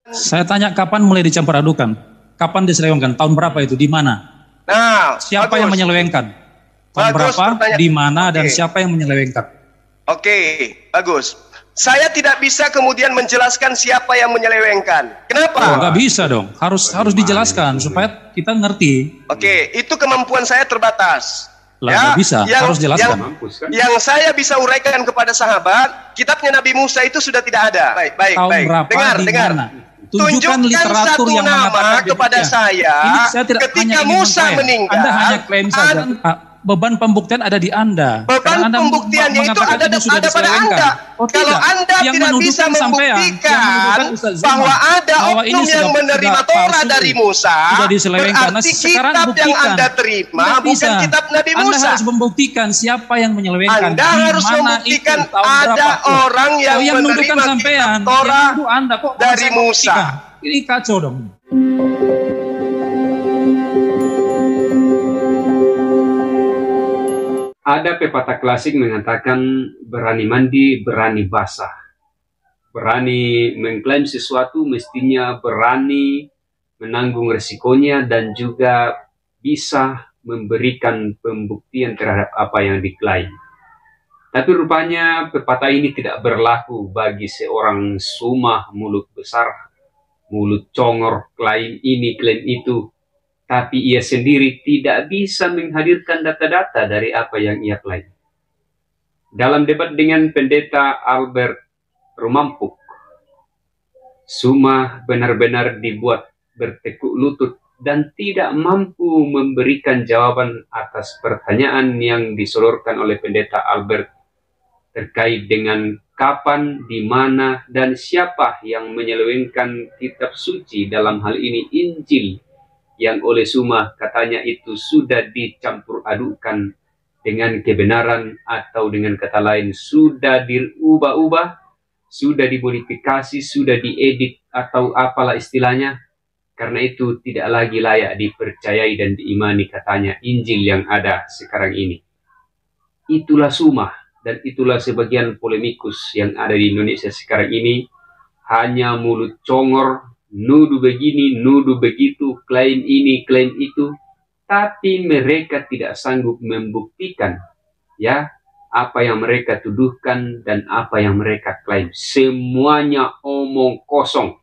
Saya tanya kapan mulai dicampur adukan? Kapan diselewengkan? Tahun berapa itu? Di mana? Nah, siapa yang menyelewengkan? Tahun berapa? Di mana? Dan siapa yang menyelewengkan? Oke, bagus. Saya tidak bisa kemudian menjelaskan siapa yang menyelewengkan. Kenapa? Oh, nggak bisa dong. Harus dijelaskan supaya kita ngerti. Oke, itu kemampuan saya terbatas. Lah, nggak bisa. Harus jelaskan. Yang saya bisa uraikan kepada sahabat, kitabnya Nabi Musa itu sudah tidak ada. Baik. Dengar. Tunjukkan literatur yang nama kepada saya. Saya tidak ketika Musa meninggal, Anda hanya klaim saja. Beban pembuktian ada di Anda. Beban pembuktiannya itu ada pada Anda. Kalau Anda tidak bisa membuktikan bahwa ada oknum yang menerima Torah dari Musa, berarti kitab yang Anda terima bukan kitab Nabi Musa. Anda harus membuktikan siapa yang menyelewengkan. Anda harus membuktikan ada orang yang menerima kitab Torah dari Musa. Ini kacau dong. Ada pepatah klasik mengatakan berani mandi, berani basah. Berani mengklaim sesuatu mestinya berani menanggung resikonya dan juga bisa memberikan pembuktian terhadap apa yang diklaim. Tapi rupanya pepatah ini tidak berlaku bagi seorang sumah mulut besar, mulut congor, klaim ini, klaim itu. Tapi ia sendiri tidak bisa menghadirkan data-data dari apa yang ia klaim. Dalam debat dengan pendeta Albert Rumampuk, Sumah benar-benar dibuat bertekuk lutut dan tidak mampu memberikan jawaban atas pertanyaan yang disodorkan oleh pendeta Albert terkait dengan kapan, di mana, dan siapa yang menyelewengkan kitab suci, dalam hal ini Injil, yang oleh Sumah katanya itu sudah dicampur adukan dengan kebenaran, atau dengan kata lain sudah diubah-ubah, sudah dimodifikasi, sudah diedit, atau apalah istilahnya. Karena itu tidak lagi layak dipercayai dan diimani katanya Injil yang ada sekarang ini. Itulah Sumah, dan itulah sebagian polemikus yang ada di Indonesia sekarang ini. Hanya mulut congor, nuduh begini, nuduh begitu, klaim ini, klaim itu, tapi mereka tidak sanggup membuktikan ya apa yang mereka tuduhkan dan apa yang mereka klaim. Semuanya omong kosong.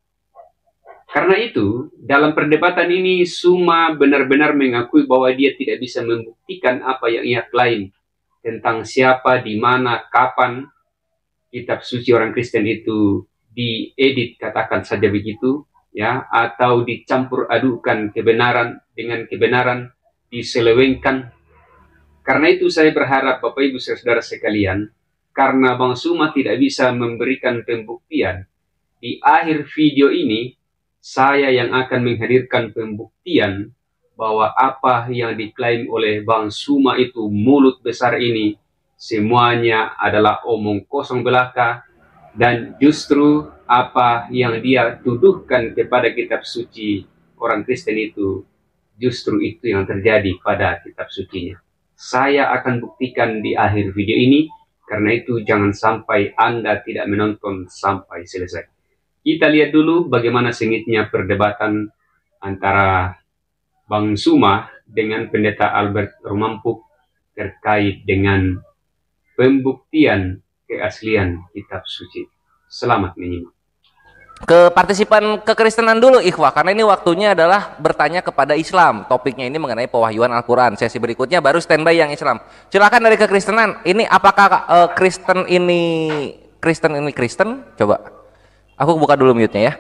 Karena itu, dalam perdebatan ini Sumah benar-benar mengakui bahwa dia tidak bisa membuktikan apa yang ia klaim tentang siapa, di mana, kapan kitab suci orang Kristen itu diedit, katakan saja begitu, ya, atau dicampur adukan kebenaran dengan kebenaran, diselewengkan. Karena itu saya berharap Bapak Ibu Saudara sekalian, karena Bang Sumah tidak bisa memberikan pembuktian, di akhir video ini saya yang akan menghadirkan pembuktian bahwa apa yang diklaim oleh Bang Sumah itu, mulut besar ini, semuanya adalah omong kosong belaka. Dan justru apa yang dia tuduhkan kepada kitab suci orang Kristen itu, justru itu yang terjadi pada kitab sucinya. Saya akan buktikan di akhir video ini, karena itu jangan sampai Anda tidak menonton sampai selesai. Kita lihat dulu bagaimana sengitnya perdebatan antara Bang Sumah dengan pendeta Albert Rumampuk terkait dengan pembuktian keaslian kitab suci. Selamat menyimak. Ke partisipan kekristenan dulu ikhwah, karena ini waktunya adalah bertanya kepada Islam. Topiknya ini mengenai pewahyuan Al-Quran. Sesi berikutnya baru standby yang Islam. Silakan dari kekristenan. Ini apakah Kristen ini Kristen? Coba. Aku buka dulu mute-nya ya.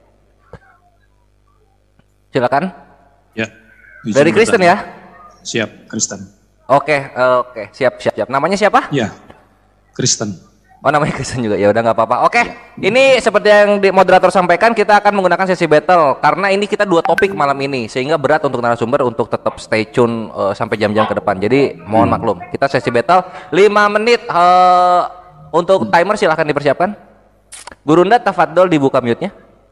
Silakan. Ya. Dari Kristen ya? Siap, Kristen. Oke, siap. Namanya siapa? Ya, Kristen. Oh, namanya Kristen juga, ya udah nggak apa-apa. Oke, ini seperti yang moderator sampaikan, kita akan menggunakan sesi battle karena ini kita 2 topik malam ini, sehingga berat untuk narasumber untuk tetap stay tune sampai jam-jam ke depan. Jadi mohon maklum, kita sesi battle 5 menit. Untuk timer silahkan dipersiapkan. Gurunda, tafadhol dibuka mute-nya.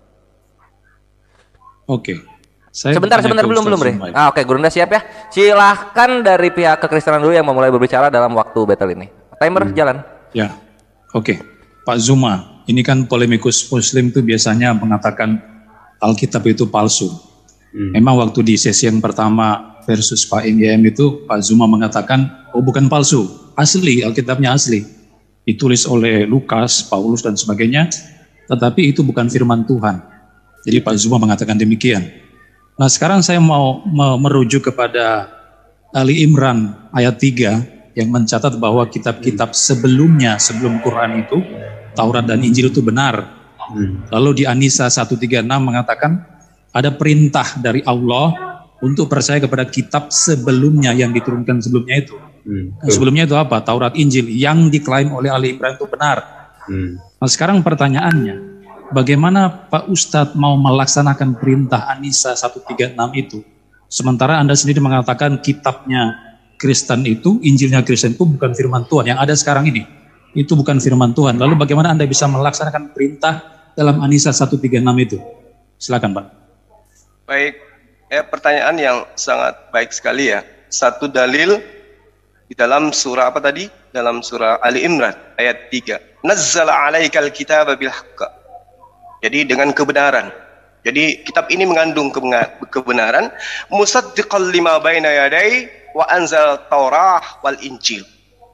Oke. Sebentar belum Bre. Oke, Gurunda siap ya. Silahkan dari pihak kekristenan dulu yang memulai berbicara dalam waktu battle ini. Timer jalan. Ya. Oke, Pak Zuma, ini kan polemikus Muslim itu biasanya mengatakan Alkitab itu palsu. Memang waktu di sesi yang pertama versus Pak MYM itu Pak Zuma mengatakan, oh bukan palsu, asli, Alkitabnya asli. Ditulis oleh Lukas, Paulus dan sebagainya, tetapi itu bukan firman Tuhan. Jadi Pak Zuma mengatakan demikian. Nah sekarang saya mau merujuk kepada Ali Imran ayat 3 yang mencatat bahwa kitab-kitab sebelumnya, sebelum Quran itu, Taurat dan Injil itu benar. Lalu di An-Nisa 136 mengatakan ada perintah dari Allah untuk percaya kepada kitab sebelumnya yang diturunkan sebelumnya itu. Sebelumnya itu apa? Taurat, Injil yang diklaim oleh Ali Imran itu benar. Nah sekarang pertanyaannya, bagaimana Pak Ustadz mau melaksanakan perintah An-Nisa 136 itu? Sementara Anda sendiri mengatakan kitabnya Kristen itu, Injilnya Kristen itu bukan firman Tuhan. Yang ada sekarang ini, itu bukan firman Tuhan. Lalu bagaimana Anda bisa melaksanakan perintah dalam An-Nisa 136 itu? Silakan Pak. Baik, pertanyaan yang sangat baik sekali ya. Satu dalil di dalam surah apa tadi? Dalam surah Ali Imran ayat 3. Nazzala 'alaikal kitaba bil haqq. Jadi dengan kebenaran. Jadi kitab ini mengandung kebenaran. Musaddiqal lima baina yadai wa anzal Taurah wal Injil.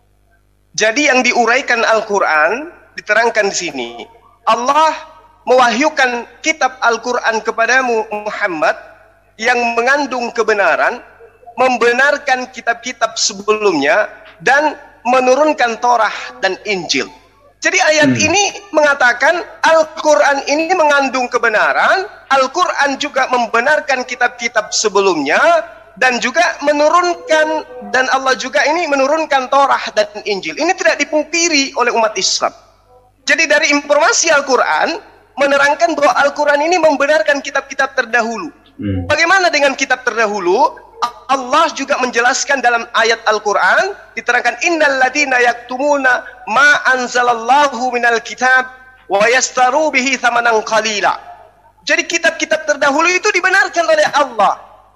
Jadi yang diuraikan Al-Quran diterangkan di sini. Allah mewahyukan kitab Al-Quran kepadamu Muhammad yang mengandung kebenaran, membenarkan kitab-kitab sebelumnya dan menurunkan Taurah dan Injil. Jadi ayat ini mengatakan Al-Quran ini mengandung kebenaran, Al-Quran juga membenarkan kitab-kitab sebelumnya dan juga menurunkan, dan Allah juga ini menurunkan Taurah dan Injil. Ini tidak dipungkiri oleh umat Islam. Jadi dari informasi Al-Quran menerangkan bahwa Al-Quran ini membenarkan kitab-kitab terdahulu. Bagaimana dengan kitab terdahulu? Allah juga menjelaskan dalam ayat Al-Quran, diterangkan innal ladina yaktumuna ma anzalallahu minal kitab wa yastaru bihi thamanan qalila. Jadi kitab-kitab terdahulu itu dibenarkan oleh Allah.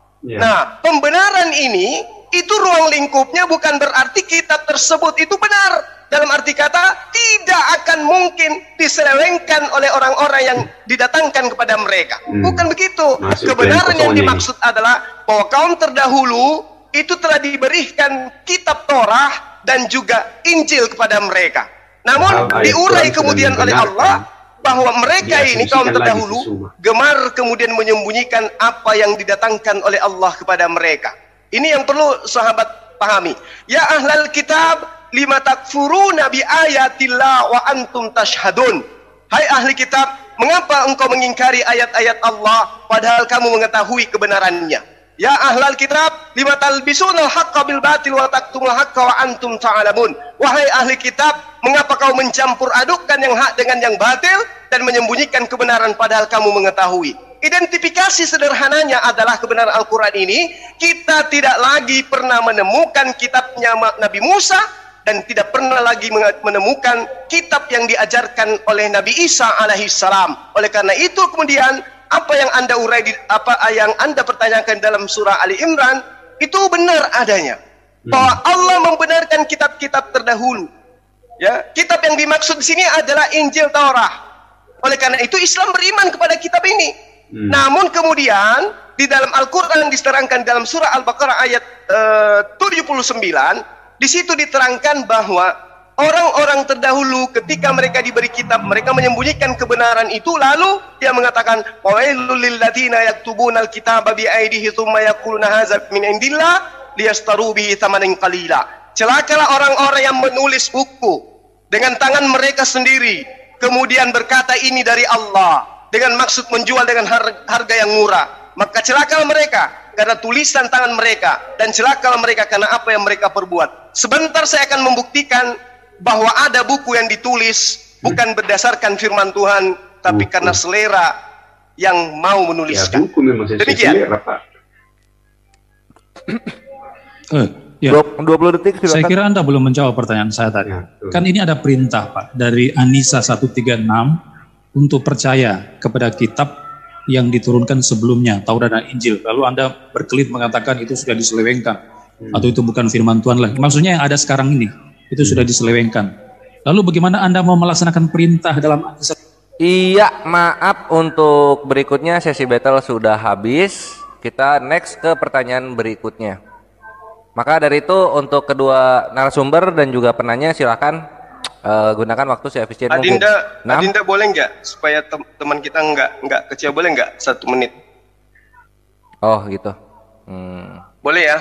Nah, pembenaran ini itu ruang lingkupnya bukan berarti kitab tersebut itu benar. Dalam arti kata tidak akan mungkin diselewengkan oleh orang-orang yang didatangkan kepada mereka. Bukan begitu. Kebenaran yang dimaksud adalah bahwa kaum terdahulu itu telah diberikan kitab Torah dan juga Injil kepada mereka. Namun diurai kemudian oleh Allah bahwa mereka ini kaum terdahulu gemar kemudian menyembunyikan apa yang didatangkan oleh Allah kepada mereka. Ini yang perlu sahabat pahami. Ya ahlal kitab lima takfuruna bi ayatillah wa antum tashhadun. Hai ahli kitab, mengapa engkau mengingkari ayat-ayat Allah padahal kamu mengetahui kebenarannya? Ya ahlal kitab, lima talbisunal haqqa bil batil wa taktumul haqqa wa antum ta'lamun. Wahai ahli kitab, mengapa kau mencampur adukkan yang hak dengan yang batil dan menyembunyikan kebenaran padahal kamu mengetahui? Identifikasi sederhananya adalah kebenaran Al-Quran ini, kita tidak lagi pernah menemukan kitabnya Nabi Musa dan tidak pernah lagi menemukan kitab yang diajarkan oleh Nabi Isa alaihissalam. Oleh karena itu kemudian apa yang Anda urai, apa yang Anda pertanyakan dalam surah Ali Imran itu benar adanya. Bahwa Allah membenarkan kitab-kitab terdahulu. Ya, kitab yang dimaksud di sini adalah Injil Taurah. Oleh karena itu Islam beriman kepada kitab ini. Namun kemudian di dalam Al-Quran diterangkan dalam surah Al-Baqarah ayat 79, di situ diterangkan bahwa orang-orang terdahulu ketika mereka diberi kitab, mereka menyembunyikan kebenaran itu, lalu dia mengatakan wailul lil ladzina yaktubunal kitaba bi aydihim tsumma yaquluna hadza min indillah liyastaru bihi tsamanan qalila. Celakalah orang-orang yang menulis buku dengan tangan mereka sendiri, kemudian berkata ini dari Allah dengan maksud menjual dengan harga yang murah. Maka celakalah mereka karena tulisan tangan mereka, dan celakalah mereka karena apa yang mereka perbuat. Sebentar saya akan membuktikan bahwa ada buku yang ditulis bukan berdasarkan firman Tuhan, tapi karena selera yang mau menuliskan. Ya, buku memang demikian. Selera, Pak. 20 detik silakan. Saya kira Anda belum menjawab pertanyaan saya tadi. Kan ini ada perintah Pak dari An-Nisa 136 untuk percaya kepada kitab yang diturunkan sebelumnya, Taurat dan Injil. Lalu Anda berkelit mengatakan itu sudah diselewengkan atau itu bukan firman Tuhan lah. Maksudnya yang ada sekarang ini itu sudah diselewengkan. Lalu bagaimana Anda mau melaksanakan perintah dalam Anisa? Iya, maaf untuk berikutnya sesi battle sudah habis. Kita next ke pertanyaan berikutnya. Maka dari itu untuk kedua narasumber dan juga penanya silakan gunakan waktu seefisien mungkin. Adinda boleh nggak supaya teman kita nggak kecewa, boleh nggak 1 menit? Oh gitu. Boleh ya?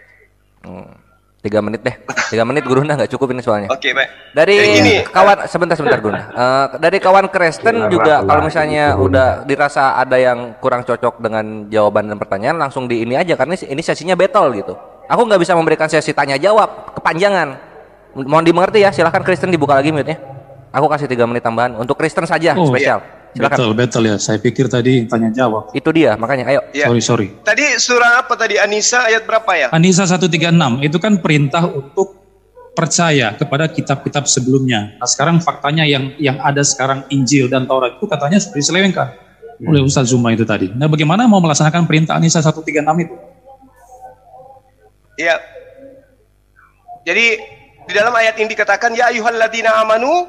3 menit deh. 3 menit Gurunda nggak cukup ini soalnya. Oke, baik. Dari kawan sebentar Gurunda. Dari kawan Kristen juga kalau misalnya udah dirasa ada yang kurang cocok dengan jawaban dan pertanyaan, langsung di ini aja karena ini sesinya battle gitu. Aku nggak bisa memberikan sesi tanya jawab kepanjangan. Mohon dimengerti ya. Silahkan Kristen dibuka lagi mute-nya. Aku kasih 3 menit tambahan untuk Kristen saja spesial. Iya. Betul ya. Saya pikir tadi tanya jawab. Itu dia, makanya ayo. Ya. Sorry. Tadi surah apa tadi? An-Nisa ayat berapa ya? An-Nisa 136 itu kan perintah untuk percaya kepada kitab-kitab sebelumnya. Nah sekarang faktanya yang ada sekarang Injil dan Taurat itu katanya sudah diselewengkan oleh Ustaz Zuma itu tadi. Nah bagaimana mau melaksanakan perintah An-Nisa 136 itu? Iya. Jadi di dalam ayat ini dikatakan ya ayyuhalladzina amanu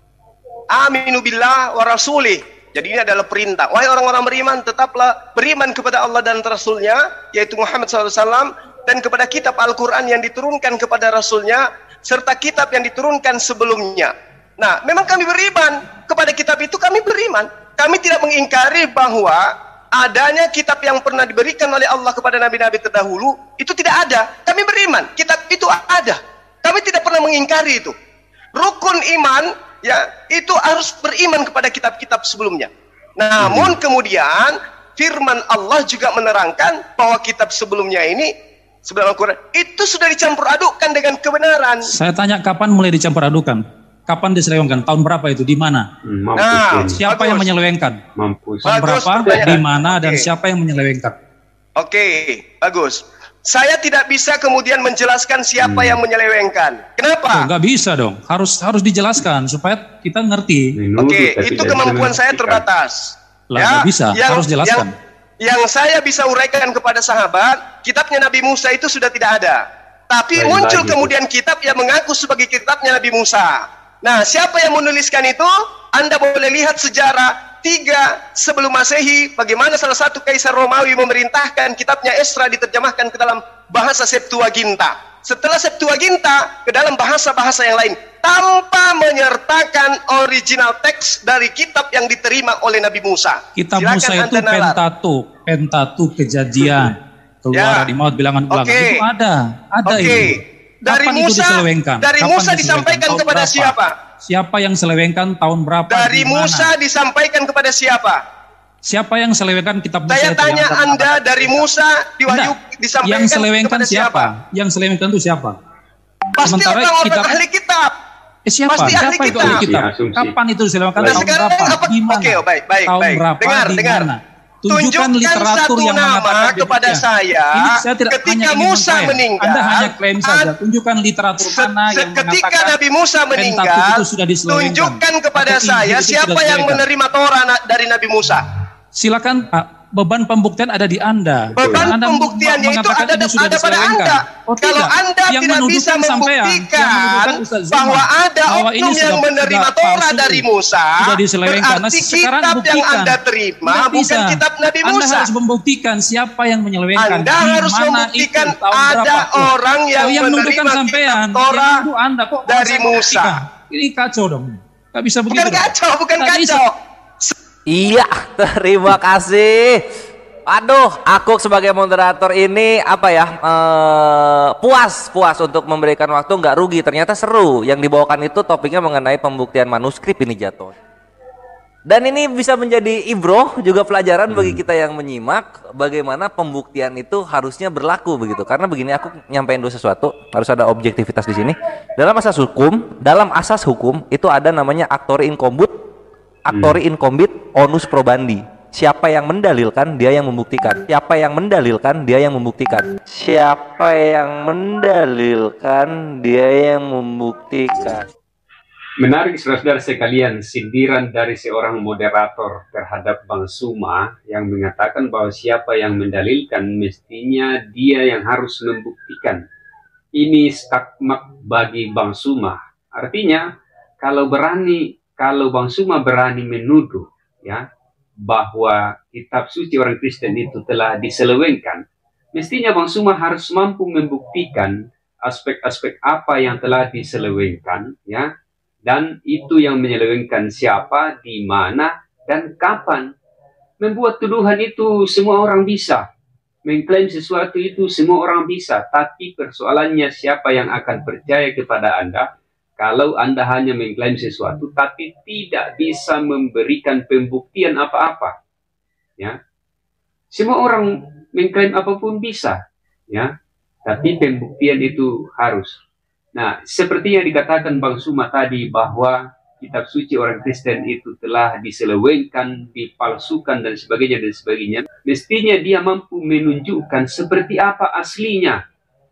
aminu billah wa rasulih. Jadi ini adalah perintah. Wahai orang-orang beriman, tetaplah beriman kepada Allah dan Rasulnya, yaitu Muhammad SAW, dan kepada kitab Al-Quran yang diturunkan kepada Rasulnya, serta kitab yang diturunkan sebelumnya. Nah, memang kami beriman kepada kitab itu, kami beriman. Kami tidak mengingkari bahwa adanya kitab yang pernah diberikan oleh Allah kepada nabi-nabi terdahulu, itu tidak ada. Kami beriman, kitab itu ada. Kami tidak pernah mengingkari itu. Rukun iman, ya, itu harus beriman kepada kitab-kitab sebelumnya. Namun kemudian firman Allah juga menerangkan bahwa kitab sebelumnya ini, sebelum Al-Quran, itu sudah dicampur adukkan dengan kebenaran. Saya tanya kapan mulai dicampur adukan? Kapan diselewengkan? Tahun berapa itu? Di mana? Siapa yang menyelewengkan? Tahun berapa? Di mana? Dan siapa yang menyelewengkan? Oke, bagus. Saya tidak bisa kemudian menjelaskan siapa yang menyelewengkan. Kenapa? Nggak bisa dong. Harus dijelaskan supaya kita ngerti. Oke, itu kemampuan saya terbatas. Nggak bisa. Harus jelaskan. Yang saya bisa uraikan kepada sahabat, kitabnya Nabi Musa itu sudah tidak ada. Tapi muncul kemudian kitab yang mengaku sebagai kitabnya Nabi Musa. Nah, siapa yang menuliskan itu? Anda boleh lihat sejarah 3 sebelum Masehi, bagaimana salah satu kaisar Romawi memerintahkan kitabnya Esra diterjemahkan ke dalam bahasa Septuaginta. Setelah Septuaginta ke dalam bahasa-bahasa yang lain, tanpa menyertakan original teks dari kitab yang diterima oleh Nabi Musa. Kitab Musa itu Pentateuch, Kejadian, Keluaran, Imamat, Bilangan, Ulangan itu ada itu. Dari Musa disampaikan kepada siapa? Siapa yang selewengkan tahun berapa? Dari Musa disampaikan kepada siapa? Siapa yang selewengkan kitab Musa? Saya tanya Anda, dari Musa disampaikan yang selewengkan kepada siapa? Yang selewengkan itu siapa? Pasti orang-orang ahli kitab. Siapa? Pasti ahli kitab. Ahli kitab. Kapan itu diselewengkan? Tahun berapa? Di mana? Baik. Tahun berapa? Dengar. Tunjukkan literatur yang nama kepada saya ketika Musa meninggal. Anda hanya klaim saja. Tunjukkan literatur mana yang ketika Nabi Musa meninggal. Tunjukkan kepada saya siapa yang menerima Torah dari Nabi Musa. Silakan Pak. Beban pembuktian ada di Anda. Beban pembuktiannya itu ada pada Anda. Kalau Anda tidak bisa membuktikan bahwa ada oknum yang menerima Torah dari Musa, berarti kitab yang Anda terima bukan kitab Nabi Musa. Anda harus membuktikan siapa yang menyelewengkan. Anda harus membuktikan ada orang yang menerima kitab Torah dari Musa. Ini kacau dong. Gak bisa begitu. Bukan kacau. Iya, terima kasih. Aduh, aku sebagai moderator ini apa ya, puas untuk memberikan waktu, nggak rugi. Ternyata seru. Yang dibawakan itu topiknya mengenai pembuktian manuskrip ini jatuh. Dan ini bisa menjadi ibroh juga pelajaran bagi kita yang menyimak bagaimana pembuktian itu harusnya berlaku begitu. Karena begini, aku nyampein dulu sesuatu, harus ada objektivitas di sini. Dalam asas hukum itu ada namanya actori incumbit onus probandi. Siapa yang mendalilkan, dia yang membuktikan. Siapa yang mendalilkan, dia yang membuktikan. Siapa yang mendalilkan, dia yang membuktikan. Menarik saudara sekalian, sindiran dari seorang moderator terhadap Bang Suma yang mengatakan bahwa siapa yang mendalilkan mestinya dia yang harus membuktikan. Ini skakmat bagi Bang Suma. Artinya kalau Bang Suma berani menuduh ya bahwa kitab suci orang Kristen itu telah diselewengkan, mestinya Bang Suma harus mampu membuktikan aspek-aspek apa yang telah diselewengkan ya, dan itu yang menyelewengkan siapa, di mana, dan kapan. Membuat tuduhan itu semua orang bisa. Mengklaim sesuatu itu semua orang bisa. Tapi persoalannya siapa yang akan percaya kepada Anda kalau Anda hanya mengklaim sesuatu tapi tidak bisa memberikan pembuktian apa-apa. Ya. Semua orang mengklaim apapun bisa. Ya. Tapi pembuktian itu harus. Nah, seperti yang dikatakan Bang Suma tadi bahwa kitab suci orang Kristen itu telah diselewengkan, dipalsukan, dan sebagainya. Mestinya dia mampu menunjukkan seperti apa aslinya.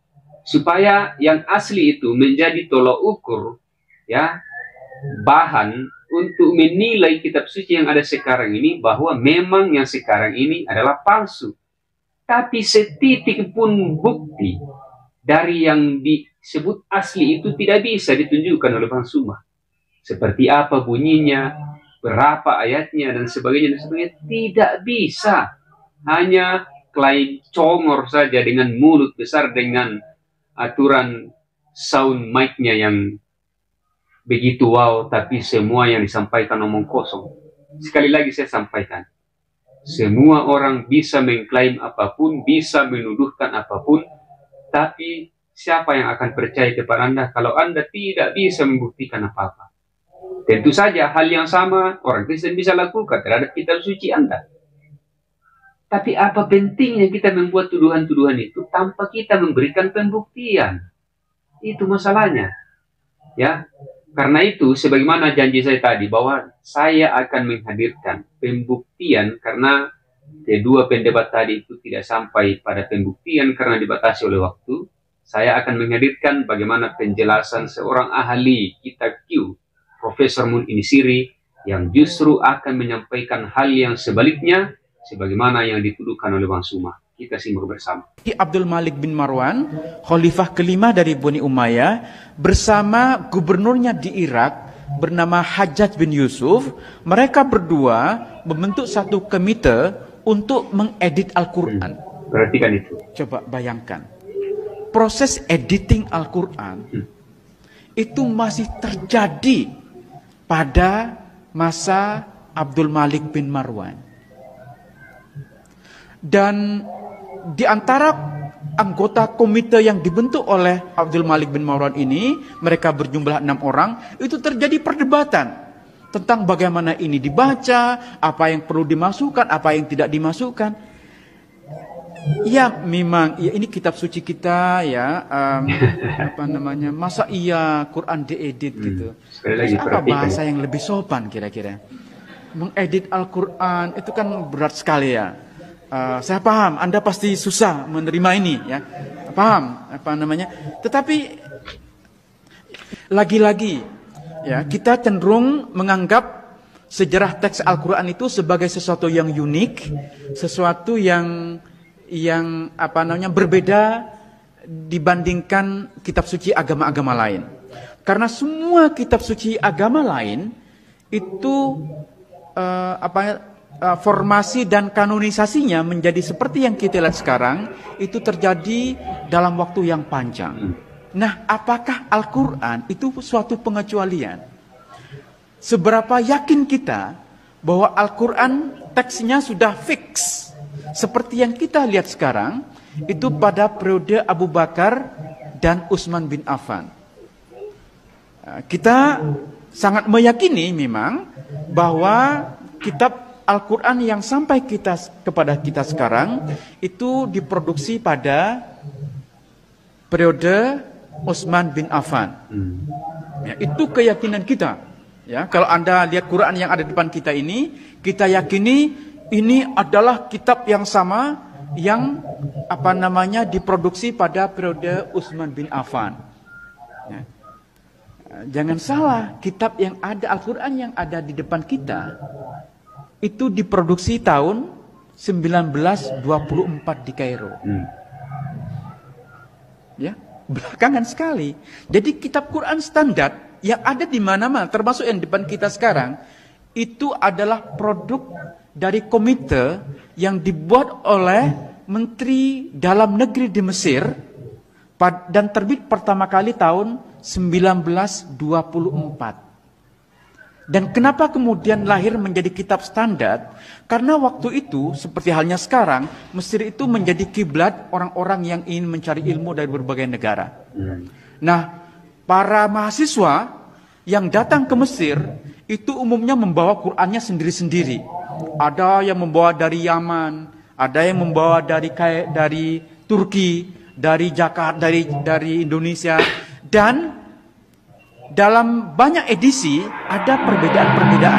Supaya yang asli itu menjadi tolok ukur, ya, bahan untuk menilai kitab suci yang ada sekarang ini, bahwa memang yang sekarang ini adalah palsu. Tapi setitik pun bukti dari yang disebut asli itu tidak bisa ditunjukkan oleh Bang Suma. Seperti apa bunyinya, berapa ayatnya, dan sebagainya, tidak bisa. Hanya klaim congor saja dengan mulut besar, dengan aturan sound mic-nya yang begitu wow, tapi semua yang disampaikan omong kosong. Sekali lagi saya sampaikan, semua orang bisa mengklaim apapun, bisa menuduhkan apapun, tapi siapa yang akan percaya kepada Anda kalau Anda tidak bisa membuktikan apa-apa? Tentu saja hal yang sama orang Kristen bisa lakukan terhadap kitab suci Anda. Tapi apa pentingnya kita membuat tuduhan-tuduhan itu tanpa kita memberikan pembuktian? Itu masalahnya. Ya. Karena itu, sebagaimana janji saya tadi bahwa saya akan menghadirkan pembuktian, karena kedua pendebat tadi itu tidak sampai pada pembuktian karena dibatasi oleh waktu. Saya akan menghadirkan bagaimana penjelasan seorang ahli kitab Q, Profesor Mun Inisiri, yang justru akan menyampaikan hal yang sebaliknya sebagaimana yang dituduhkan oleh Bang Suma. Kita simak bersama. Abdul Malik bin Marwan, khalifah kelima dari Bani Umayyah, bersama gubernurnya di Irak bernama Hajjaj bin Yusuf, mereka berdua membentuk satu komite untuk mengedit Al-Quran. Perhatikan itu. Coba bayangkan, proses editing Al-Quran itu masih terjadi pada masa Abdul Malik bin Marwan. Dan di antara anggota komite yang dibentuk oleh Abdul Malik bin Marwan ini, mereka berjumlah 6 orang, itu terjadi perdebatan tentang bagaimana ini dibaca, apa yang perlu dimasukkan, apa yang tidak dimasukkan. Ya memang, ya ini kitab suci kita ya, apa namanya, masa iya Quran diedit gitu. Apa bahasa yang lebih sopan kira-kira? Mengedit Al-Quran itu kan berat sekali ya. Saya paham, Anda pasti susah menerima ini ya, paham apa namanya. Tetapi lagi-lagi ya, kita cenderung menganggap sejarah teks Al-Quran itu sebagai sesuatu yang unik, sesuatu yang apa namanya berbeda dibandingkan kitab suci agama-agama lain. Karena semua kitab suci agama lain itu formasi dan kanonisasinya menjadi seperti yang kita lihat sekarang itu terjadi dalam waktu yang panjang. Nah, apakah Al-Quran itu suatu pengecualian? Seberapa yakin kita bahwa Al-Quran teksnya sudah fix seperti yang kita lihat sekarang itu pada periode Abu Bakar dan Utsman bin Affan. Kita sangat meyakini memang bahwa kitab Al-Quran yang sampai kepada kita sekarang itu diproduksi pada periode Utsman bin Affan. Ya, itu keyakinan kita. Ya, kalau Anda lihat Quran yang ada di depan kita ini, kita yakini ini adalah kitab yang sama yang apa namanya diproduksi pada periode Utsman bin Affan. Ya. Jangan salah, kitab yang ada, Al-Quran yang ada di depan kita itu diproduksi tahun 1924 di Kairo. Ya, belakangan sekali. Jadi kitab Quran standar yang ada di mana-mana, termasuk yang depan kita sekarang, itu adalah produk dari komite yang dibuat oleh Menteri Dalam Negeri di Mesir dan terbit pertama kali tahun 1924. Dan kenapa kemudian lahir menjadi kitab standar? Karena waktu itu, seperti halnya sekarang, Mesir itu menjadi kiblat orang-orang yang ingin mencari ilmu dari berbagai negara. Nah, para mahasiswa yang datang ke Mesir, itu umumnya membawa Qur'annya sendiri-sendiri. Ada yang membawa dari Yaman, ada yang membawa dari Turki, dari Jakarta, dari Indonesia, dan dalam banyak edisi ada perbedaan-perbedaan.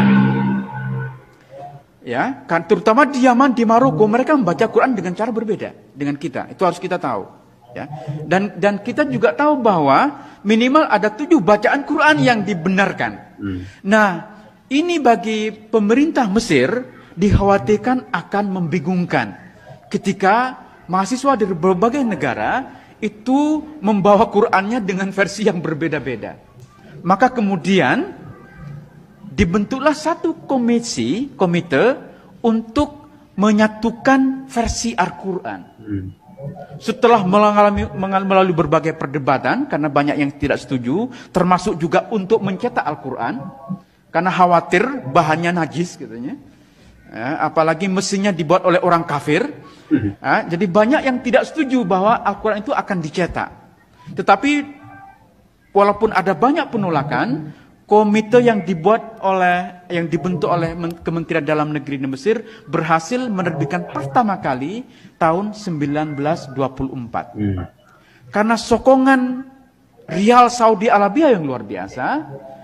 Ya, kan terutama di Yaman, di Maroko, mereka membaca Quran dengan cara berbeda dengan kita. Itu harus kita tahu, ya. Dan kita juga tahu bahwa minimal ada 7 bacaan Quran yang dibenarkan. Nah, ini bagi pemerintah Mesir dikhawatirkan akan membingungkan ketika mahasiswa dari berbagai negara itu membawa Qurannya dengan versi yang berbeda-beda. Maka kemudian dibentuklah satu komite untuk menyatukan versi Al-Quran. Setelah melalui berbagai perdebatan, karena banyak yang tidak setuju, termasuk juga untuk mencetak Al-Quran, karena khawatir bahannya najis katanya. Ya, apalagi mesinnya dibuat oleh orang kafir. Ya, jadi banyak yang tidak setuju bahwa Al-Quran itu akan dicetak. Tetapi walaupun ada banyak penolakan, komite yang dibentuk oleh Kementerian Dalam Negeri di Mesir berhasil menerbitkan pertama kali tahun 1924. Karena sokongan rial Saudi Arabia yang luar biasa,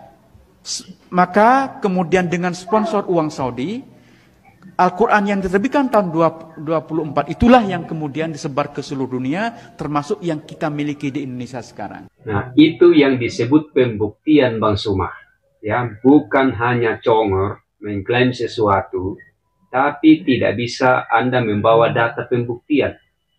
maka kemudian dengan sponsor uang Saudi, Al-Quran yang diterbitkan tahun 24 itulah yang kemudian disebar ke seluruh dunia, termasuk yang kita miliki di Indonesia sekarang. Nah, itu yang disebut pembuktian, Bang Suma. Ya, bukan hanya congor mengklaim sesuatu, tapi tidak bisa Anda membawa data pembuktian.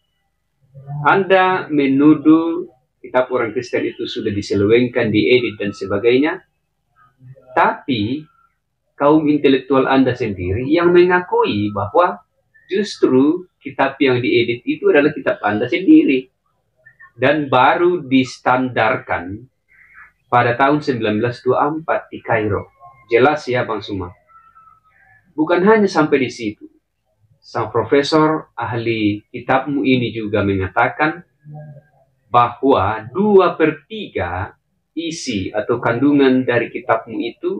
Anda menuduh kitab orang Kristen itu sudah diselewengkan, diedit dan sebagainya, tapi kaum intelektual Anda sendiri yang mengakui bahwa justru kitab yang diedit itu adalah kitab Anda sendiri. Dan baru distandarkan pada tahun 1924 di Kairo. Jelas ya Bang Suma. Bukan hanya sampai di situ. Sang profesor ahli kitabmu ini juga mengatakan bahwa 2/3 isi atau kandungan dari kitabmu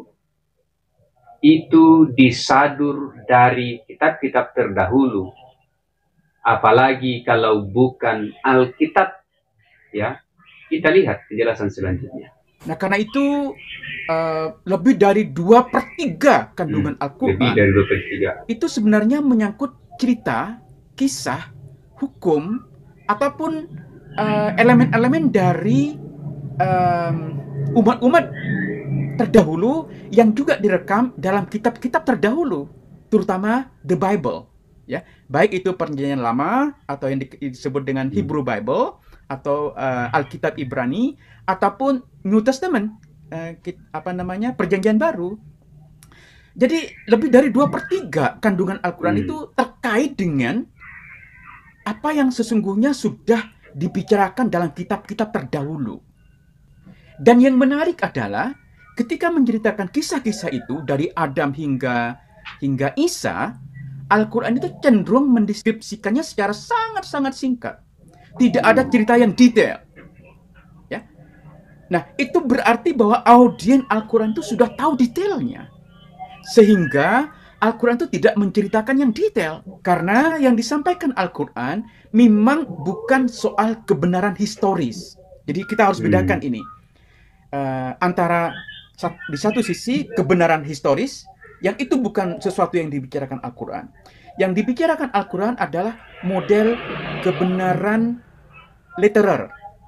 itu disadur dari kitab-kitab terdahulu. Apalagi kalau bukan Alkitab, ya. Kita lihat penjelasan selanjutnya. Nah, karena itu lebih dari 2/3 kandungan Al-Quran. Lebih dari 2/3. Itu sebenarnya menyangkut cerita, kisah, hukum, ataupun elemen-elemen dari umat-umat terdahulu yang juga direkam dalam kitab-kitab terdahulu, terutama the Bible, ya, baik itu Perjanjian Lama atau yang disebut dengan Hebrew Bible atau Alkitab Ibrani ataupun New Testament, Perjanjian Baru. Jadi lebih dari 2/3 kandungan Al-Quran itu terkait dengan apa yang sesungguhnya sudah dibicarakan dalam kitab-kitab terdahulu. Dan yang menarik adalah ketika menceritakan kisah-kisah itu dari Adam hingga Isa, Al-Quran itu cenderung mendeskripsikannya secara sangat-sangat singkat. Tidak ada cerita yang detail. Ya. Nah, itu berarti bahwa audiens Al-Quran itu sudah tahu detailnya. Sehingga Al-Quran itu tidak menceritakan yang detail. Karena yang disampaikan Al-Quran memang bukan soal kebenaran historis. Jadi kita harus bedakan ini. Antara di satu sisi kebenaran historis, yang itu bukan sesuatu yang dibicarakan Al-Quran. Yang dibicarakan Al-Quran adalah model kebenaran literer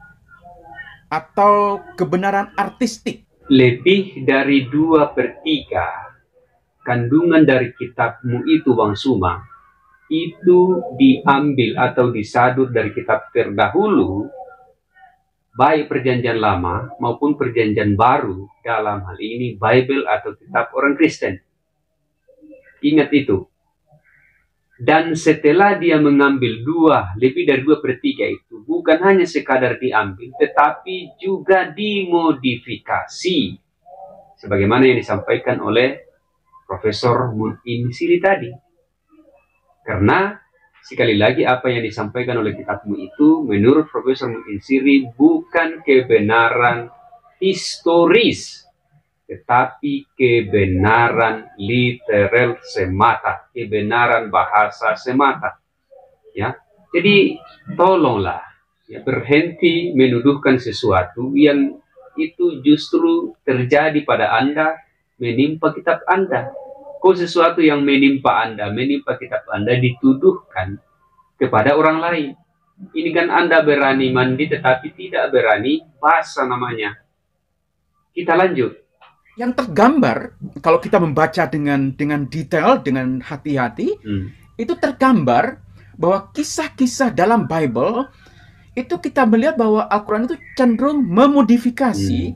atau kebenaran artistik. Lebih dari 2/3 kandungan dari kitabmu itu, Bang Suma, itu diambil atau disadur dari kitab terdahulu baik perjanjian lama maupun perjanjian baru, dalam hal ini Bible atau kitab orang Kristen. Ingat itu. Dan setelah dia mengambil lebih dari 2/3 itu, bukan hanya sekadar diambil, tetapi juga dimodifikasi. Sebagaimana yang disampaikan oleh Profesor Mun'in Siri tadi. Karena, sekali lagi apa yang disampaikan oleh kitabmu itu, menurut Profesor Mun'in Siri, bukan kebenaran historis, tetapi kebenaran literal semata, kebenaran bahasa semata. Ya, jadi tolonglah ya, berhenti menuduhkan sesuatu yang itu justru terjadi pada Anda, menimpa kitab Anda. Kok sesuatu yang menimpa Anda, menimpa kitab Anda dituduhkan kepada orang lain? Ini kan Anda berani mandi tetapi tidak berani basah namanya. Kita lanjut. Yang tergambar kalau kita membaca dengan detail, dengan hati-hati, itu tergambar bahwa kisah-kisah dalam Bible itu kita melihat bahwa Al-Quran itu cenderung memodifikasi,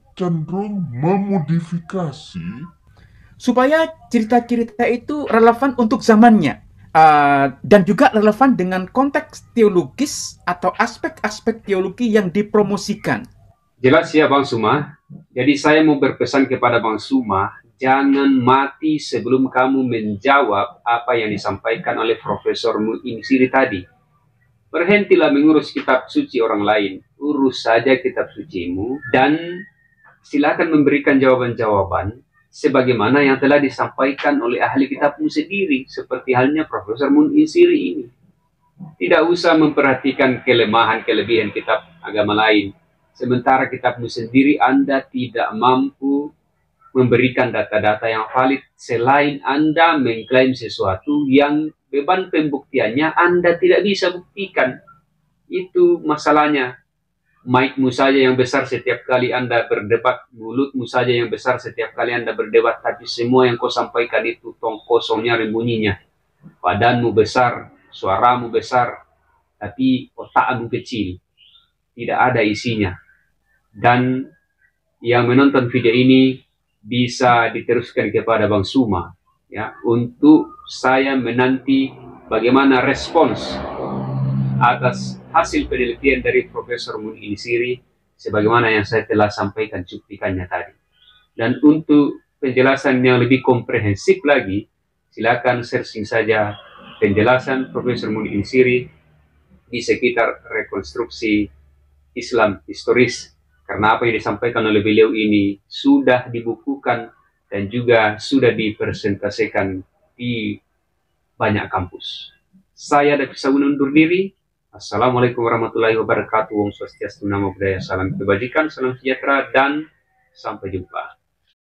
supaya cerita-cerita itu relevan untuk zamannya, dan juga relevan dengan konteks teologis atau aspek-aspek teologi yang dipromosikan. Jelas ya Bang Suma. Jadi saya mau berpesan kepada Bang Suma, jangan mati sebelum kamu menjawab apa yang disampaikan oleh Profesor Mun'in Siri tadi. Berhentilah mengurus kitab suci orang lain, urus saja kitab sucimu, dan silakan memberikan jawaban-jawaban sebagaimana yang telah disampaikan oleh ahli kitabmu sendiri, seperti halnya Profesor Mun'in Siri ini. Tidak usah memperhatikan kelemahan-kelebihan kitab agama lain. Sementara kitabmu sendiri Anda tidak mampu memberikan data-data yang valid selain Anda mengklaim sesuatu yang beban pembuktiannya Anda tidak bisa buktikan. Itu masalahnya. Mic-mu saja yang besar setiap kali Anda berdebat, mulutmu saja yang besar setiap kali Anda berdebat, tapi semua yang kau sampaikan itu tong kosongnya rembunyinya. Badanmu besar, suaramu besar, tapi otakmu kecil. Tidak ada isinya. Dan yang menonton video ini bisa diteruskan kepada Bang Suma ya, untuk saya menanti bagaimana respons atas hasil penelitian dari Profesor Mun'in Siri sebagaimana yang saya telah sampaikan cuplikannya tadi. Dan untuk penjelasan yang lebih komprehensif lagi, silakan searching saja penjelasan Profesor Mun'in Siri di sekitar rekonstruksi Islam historis. Karena apa yang disampaikan oleh beliau ini sudah dibukukan dan juga sudah dipresentasikan di banyak kampus. Saya David undur diri. Assalamualaikum warahmatullahi wabarakatuh. Om Swastiastu, Namo Buddhaya, salam kebajikan, salam sejahtera, dan sampai jumpa.